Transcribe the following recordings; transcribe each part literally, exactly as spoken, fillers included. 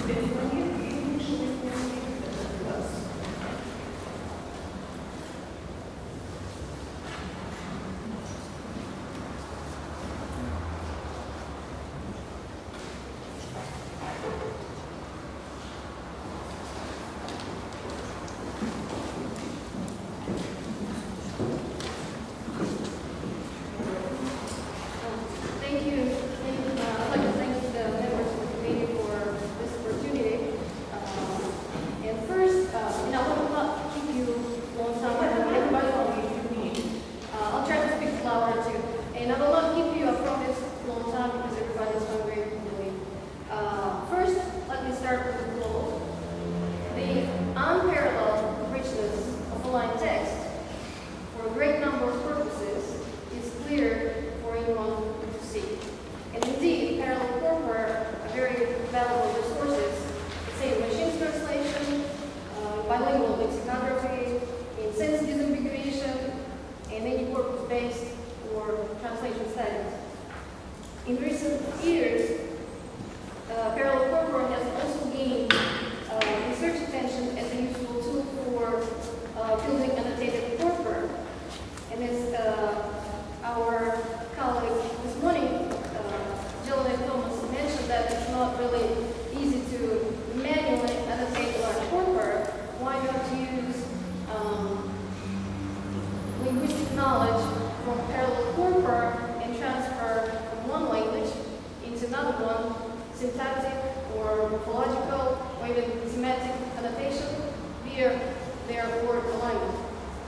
syntactic or morphological or even semantic annotation via their word alignment.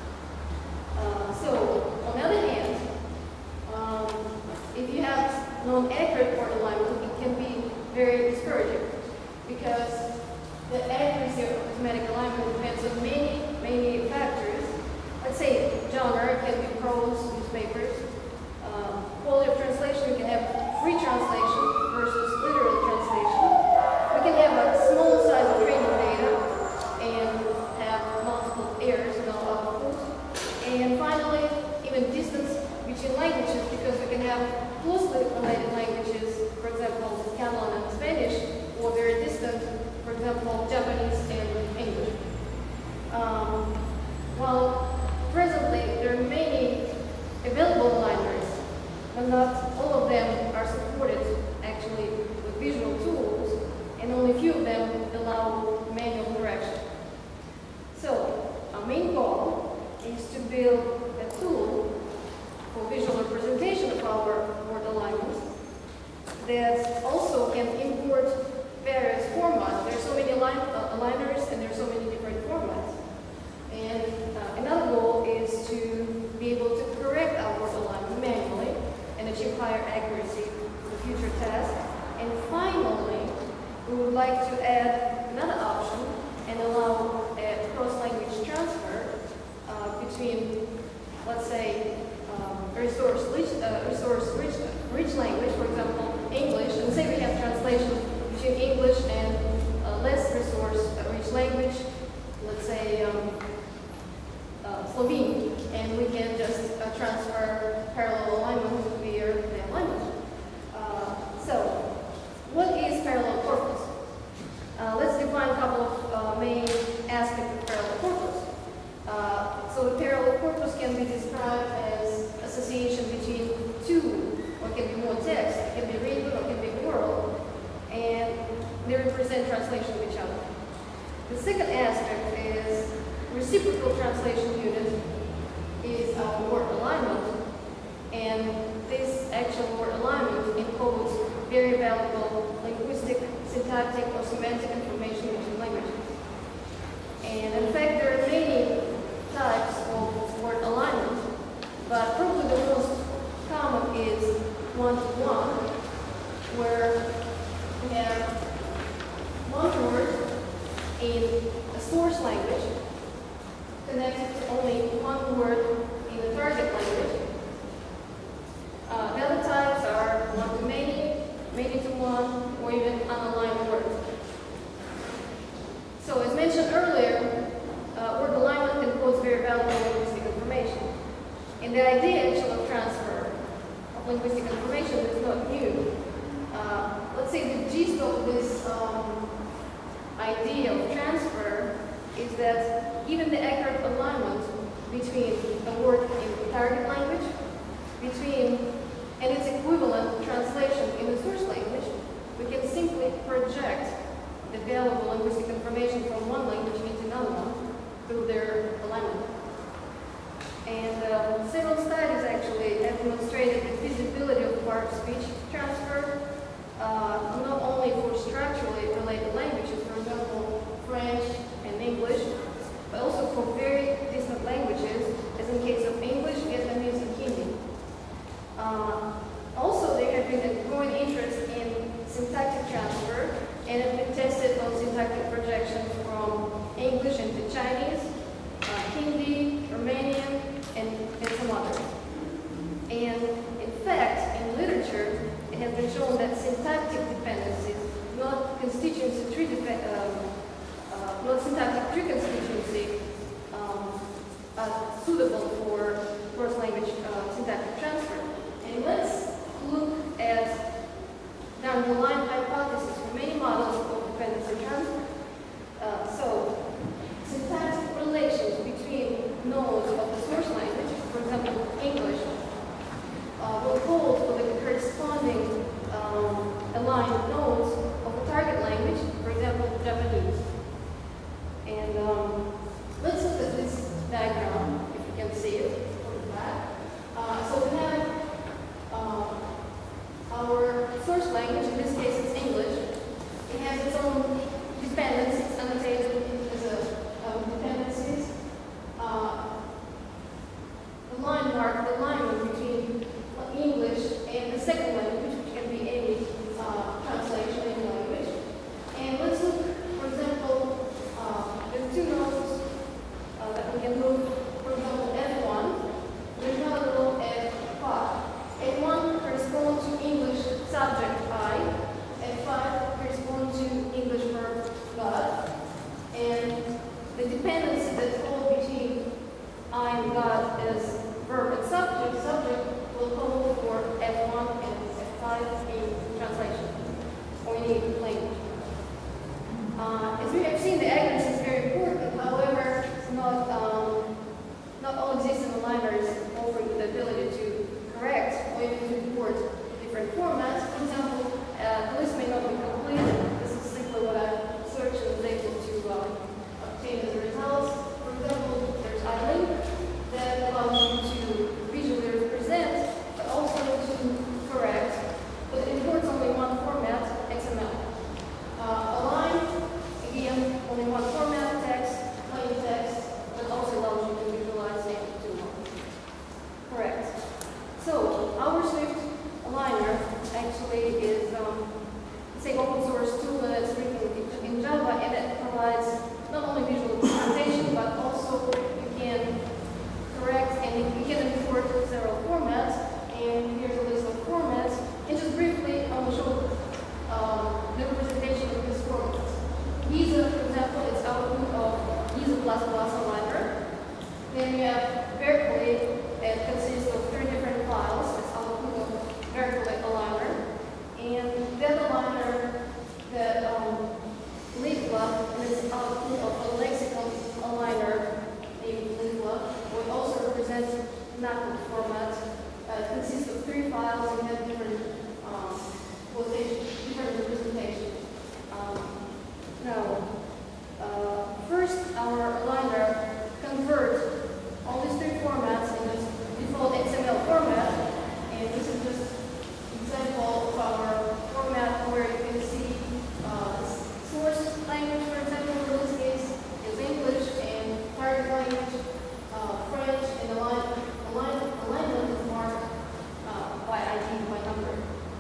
Uh, so, on the other hand, um, if you have non-accurate word alignment, it can be very discouraging because the accuracy of semantic alignment depends on many, many factors. Let's say genre, it can be prose, newspapers. Uh, quality of translation, you can have free translation versus literal translation. We can have a small size of training data and have multiple errors in our outputs. And finally, even distance between languages, because we can have closely related languages, for example, Catalan and Spanish, or very distant, for example, Japanese and English. Um, well, presently, there are many available aligners, but not all of them are supported actually with visual tools, and only a few of them allow manual correction. So, our main goal is to build a tool for visual representation of our word alignments that also can import various formats. There are so many align uh, aligners and there are so many different formats. And uh, another goal is to be able to correct our word alignment manually and achieve higher accuracy for the future test. And finally, we would like to add another option and allow a cross-language transfer uh, between, let's say, um, a resource-rich uh, resource rich, rich language, for example, English, and say we have translation between English and uh, less resource-rich language, let's say um, uh, Slovene, and we can just uh, transfer parallel alignment via the alignment. Uh, so, what is parallel corpus? Uh, let's define a couple of uh, main aspects of parallel corpus. Uh, so, the parallel corpus can be described as association between two, or it can be more text, it can be written, or it can be oral, and they represent translation of each other. The second aspect is reciprocal translation unit is our word alignment, and this actual word alignment encodes very valuable linguistic, syntactic, or semantic information between languages. And in fact, there are many types of word alignment, but probably the most common is one-to-one, where we have one word in a source language connected to only one word in the target language. Uh, the other types are one-to-many, many-to-one, or even unaligned words. So as mentioned earlier, uh, word alignment encodes very valuable linguistic information. And the idea actually of transfer of linguistic information is not new. Uh, let's say the gist of this um, that given the accurate alignment between a word in the target language, between and its equivalent translation in the source language, we can simply project the available linguistic information from one language into another one through their alignment. And uh, several studies actually have demonstrated the feasibility of part-speech transfer, uh, not only for structurally related languages, for example, French and English, but also for very distant languages, as in case of English, Vietnamese, and Hindi. Uh, also, there have been a growing interest in syntactic transfer, and have been tested on syntactic projections from English into Chinese, uh, Hindi, Romanian, and, and some others. And in fact, in literature, it has been shown that syntactic dependencies, not constituency tree depend, um, uh, not syntactic tree constituency, um, are suitable for cross-language uh, syntactic transfer. And let's look at the underlying hypothesis for many models of dependency transfer. Uh, so, syntactic relations between nodes of the source language, for example, English, uh, will hold for the corresponding um, aligned nodes of the target language, for example, Japanese. And um, let's look at this diagram, if you can see it from the back. Uh, so we have uh, our source language, in this case it's English. It has its own dependence, it's annotated as a um, dependencies. Uh, the line mark, the alignment between English and the second language, which can be any uh, translation in language. And let's look, for example, uh, there are two notes uh, that we can move. For example, F one, there's another note F five. F one corresponds to English subject I, F five corresponds to English verb God, and the dependency that hold between I and God as verb and subject, subject will hold for F one and F five in translation, or in any language. Uh, as we have seen, the accuracy is very important, however, it's not, um, not all existing aligners offering the ability to correct or even to import different formats. For example, uh, the list may not be complete. This is simply what I searched and was able to uh, obtain as a result. For example, there's idling that allows you to visually represent, but also to correct. But it imports only one format, X M L. Uh, align, again, only one format, text, plain text, but also allows you to visualize it to correct. So our Swift aligner actually is um, it's an open source tool that is written in Java, and it provides not only visual representation, but also you can correct and you can import several formats. And here's a list of formats. And just briefly, I will show um, the representation of these formats. GIZA, for example, is output of GIZA plus plus aligner. Then we have Berkeley, that consists of three different files. It's output of Berkeley aligner. And that aligner, that um, LIHLA, and it's output of a lexical aligner named LIHLA, will also represent knuckle format. Uh, it consists of three files and have different um, quotation, different representation. Um, now, uh, first, our aligner converts all these three formats in this default X M L format, and this is just an example of our format where you can see uh, source language, for example, in this case is English, and target language, uh, French, and align, align, alignment is marked uh, by I D, by number.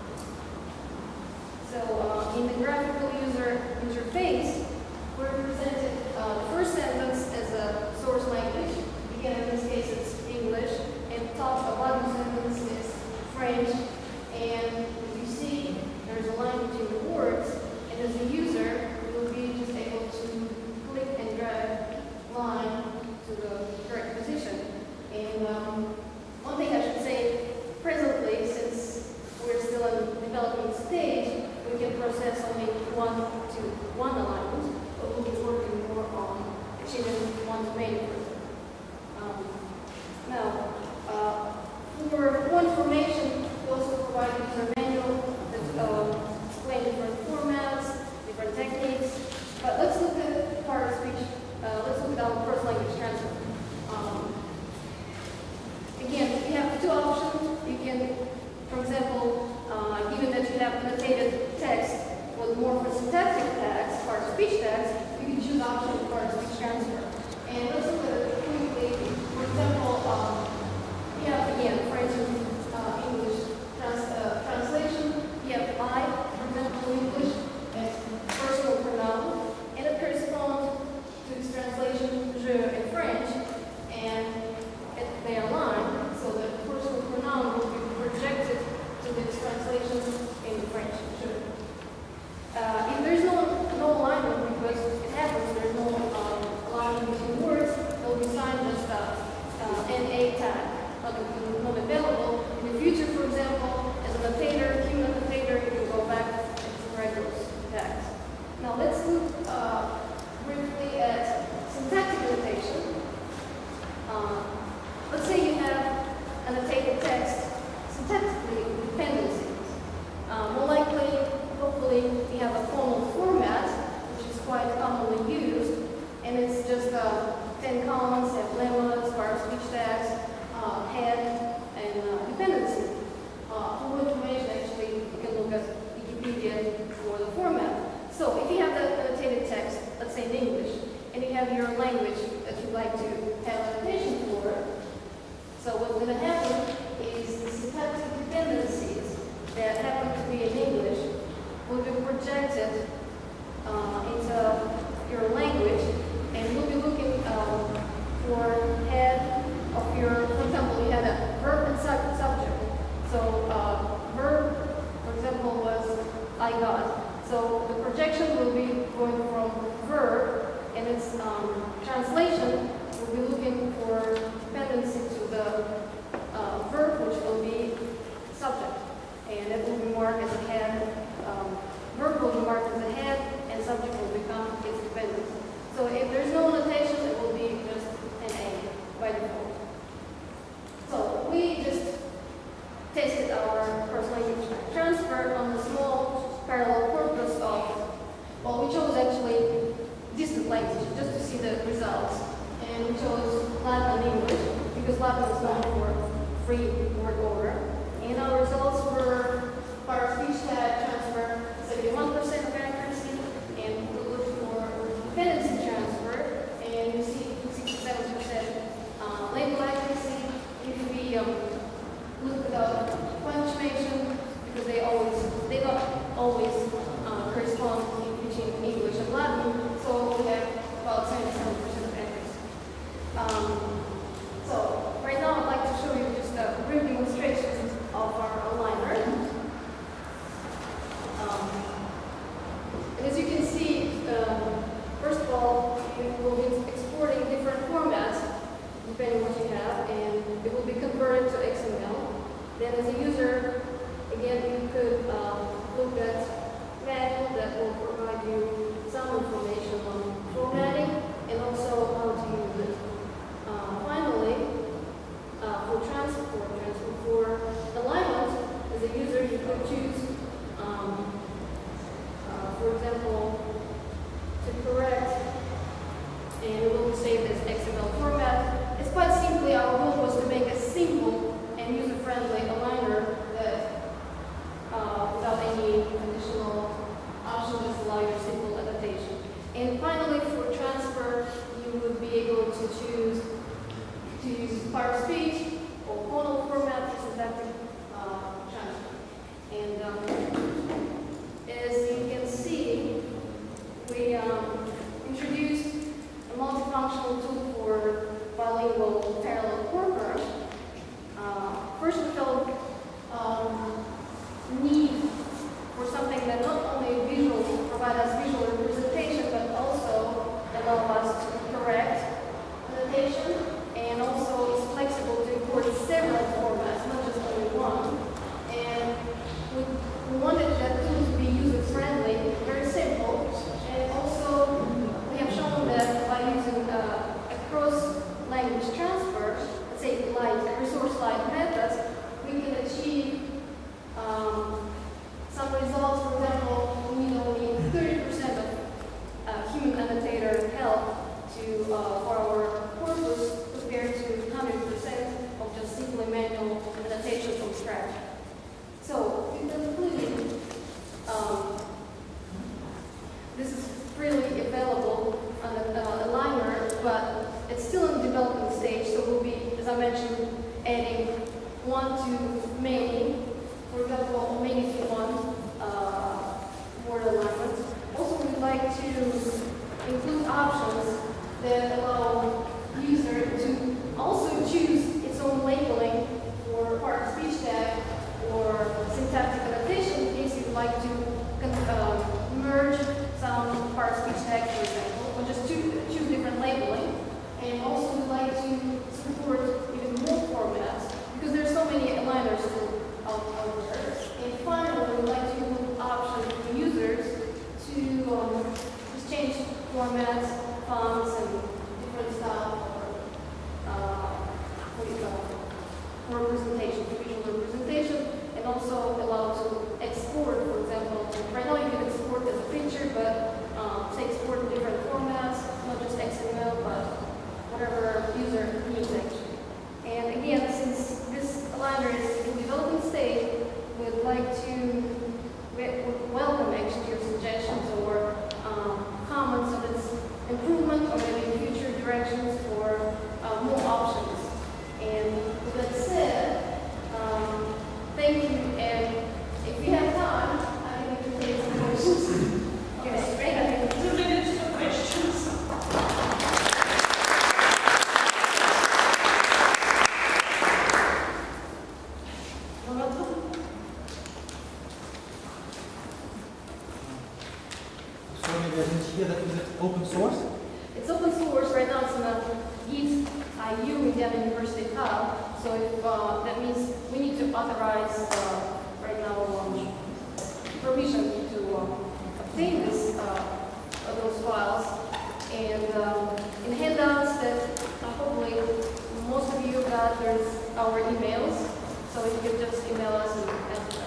So uh, in the graphical user interface, we represented uh, the first sentence as a source language. Again, in this case, it's English, and top or bottom sentence is French. And as you see, there's a line between the words, and as a user, you'll be just able to click and drag line to the correct position. And um, one thing I should say, presently, since we're still in the development stage, we can process only one to one alignment, but we'll be working more on which even one's made for. Um, now, uh, for more information, we also provide a user manual that uh, explains different formats, different techniques. But let's look at part of speech. Uh, let's look at our first language transfer. Um, again, we have two options. You can, for example, uh, given that you have annotated text with morpho-syntactic tags, part of speech tags, you can choose option part of speech transfer. And let's look at it quickly. For example, um, we have again, for instance, uh, English trans uh, translation. We have I, for example, English as personal pronoun, and it corresponds to its translation je in French, and it, they align, so the personal pronoun will be projected to this translation in French je. Uh, if there's no no alignment, because it happens, there's no um, alignment between words, it will be signed as uh, uh, N A tag, not, not available. In the future, for example, as an annotator, human annotator, you can go back and write those tags. Now let's look uh, briefly at syntactic annotation. Uh, let's say you have annotated text syntactically dependencies. Uh, more likely, hopefully, you have a formal format, which is quite commonly used, and it's just uh, ten columns, have lemmas, bar speech tags, uh, head, and uh, dependency. Uh, for more information, actually, you can look at Wikipedia for the format. So if you have the annotated text, let's say in English, and you have your language that you'd like to have annotation for, so what's going to happen is the syntactic dependencies that happen to be in English will be projected uh, into your language, and we'll be looking um, for head of your, for example, you had a verb and sub subject. So uh, verb, for example, was I got. So the projection will be going from verb, and its um, translation will be looking for dependency to the uh, verb, which will be subject, and it will be marked as a head. Um, verb will be marked as a head, and subject will become its dependency. So if there's no notation, it will be just an A by default. So we just tested our first language transfer on the small parallel corpus of, well, we chose actually distant languages just to see the results. And we chose Latin and English because Latin is known for free word order. And our results were part of speech tag transfer, seventy-one percent of accuracy, and we looked for dependency transfer, and you see sixty-seven percent uh, label accuracy. If we um, look at the punctuation, because they always, they don't always uh, correspond between English and Latin, so we have about seventy-seven percent of accuracy. Um, so right now I'd like to show you just a brief demonstration of our aligner. Um, and as you can see, um, first of all, we will be exporting different formats depending on what you have, and it will be converted to X M L. Then as a user, again, you could uh, look at manual that will provide you some information on formatting and also how to use it. Uh, finally, uh, for transport, transfer for alignment, as a user, you could choose, um, uh, for example, to correct, and it will be saved as X M L format. It's quite simply, our goal was to make a simple and user-friendly aligner that, uh, without any additional options, just allow your simple to uh, for our corpus compared to one hundred percent of just simply manual annotation from scratch. So, in conclusion, um, this is freely available on the uh, liner, but it's still in the development stage, so we'll be, as I mentioned, adding one to many, for example, many to one uh, word alignment. Also, we'd like to include options that allow user to also choose its own labeling for part speech tag or syntactic annotation in case you'd like to uh, merge some part speech tags, for example, or just choose, choose different labeling. And also we'd like to support even more formats because there's so many aligners still out, out there. And finally, we'd like to include options for users to um, just change formats, fonts, and different style for, uh, what do you call it? For representation, for visual representation, and also allow to export, for example. Right now you can export as a picture, but um, to export in different formats, not just X M L, but whatever user needs actually. And again, since this aligner is in development stage, we'd like to welcome actually your suggestions or um, comments on its improvement or maybe future directions for uh, more options. And with that said, um, thank you. And if you have time, I think we can take some questions. Okay, great. Two minutes for questions. Open source? It's open source. Right now it's in the GIZA and Berkeley University Hub. So if uh, that means we need to authorize uh, right now um, permission to um, obtain this uh, those files. And um, in handouts that uh, hopefully most of you got, there's our emails. So you can just email us and, and